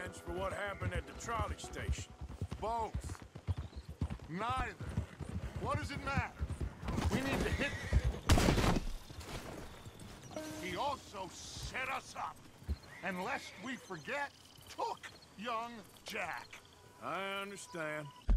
revenge for what happened at the trolley station? Both. Neither. What does it matter? We need to hit him. He also set us up. And lest we forget, took young Jack. I understand.